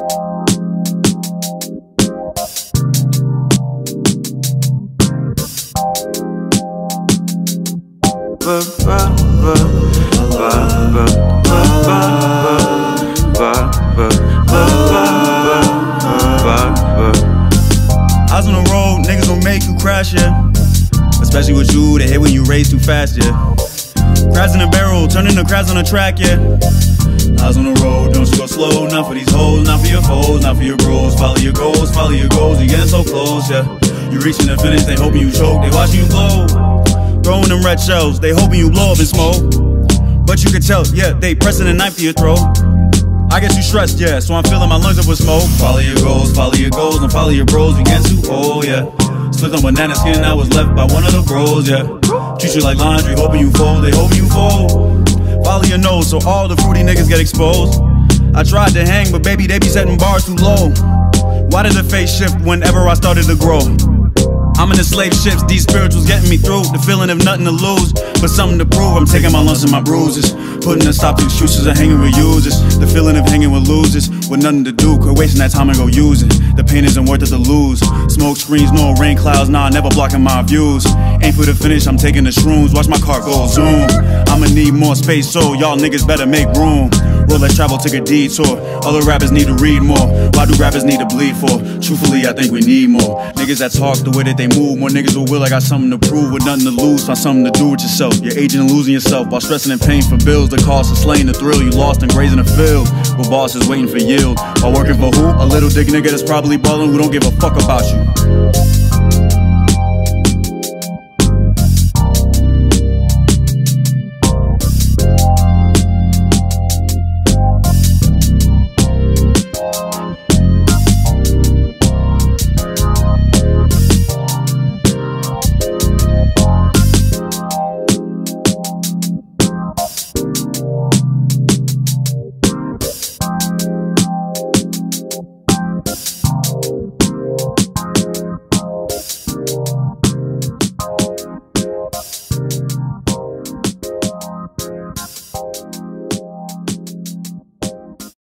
Eyes on the road, niggas gon' make you crash, yeah. Especially with you, they hate when you race too fast, yeah. Crabs in a barrel, turning the crabs on the track, yeah. Eyes on the road, don't you go slow. Not for these hoes, not for your foes, not for your bros. Follow your goals, you're getting so close, yeah. You reaching the finish, they hoping you choke, they watching you blow. Throwing them red shells, they hoping you blow up in smoke. But you can tell, yeah, they pressing a knife to your throat. I guess you stressed, yeah, so I'm filling my lungs up with smoke. Follow your goals, and follow your bros. You get too old, yeah. Slipped on banana skin that was left by one of the bros, yeah. Treat you like laundry, hoping you fold, they hoping you fold. Follow your nose, so all the fruity niggas get exposed. I tried to hang, but baby, they be setting bars too low. Why did the face shift whenever I started to grow? I'm in the slave ships, these spirituals getting me through. The feeling of nothing to lose, but something to prove. I'm taking my lumps and my bruises, putting a stop to excuses of hanging with users. The feeling of hanging with losers, with nothing to do. Quit wasting that time and go use it. The pain isn't worth it to lose. Smoke screens, no rain clouds, nah, never blocking my views. Ain't for the finish, I'm taking the shrooms. Watch my car go zoom. I'ma need more space, so y'all niggas better make room. Roll that travel, take a detour. All the rappers need to read more. Why do rappers need to bleed for? Truthfully, I think we need more niggas that talk the way that they move. More niggas who will, I got something to prove with nothing to lose. Find something to do with yourself. You're aging and losing yourself while stressing and paying for bills. The cost of slaying the thrill. You lost and grazing the field with bosses waiting for yield. While working for who? A little dick nigga that's probably ballin' who don't give a fuck about you.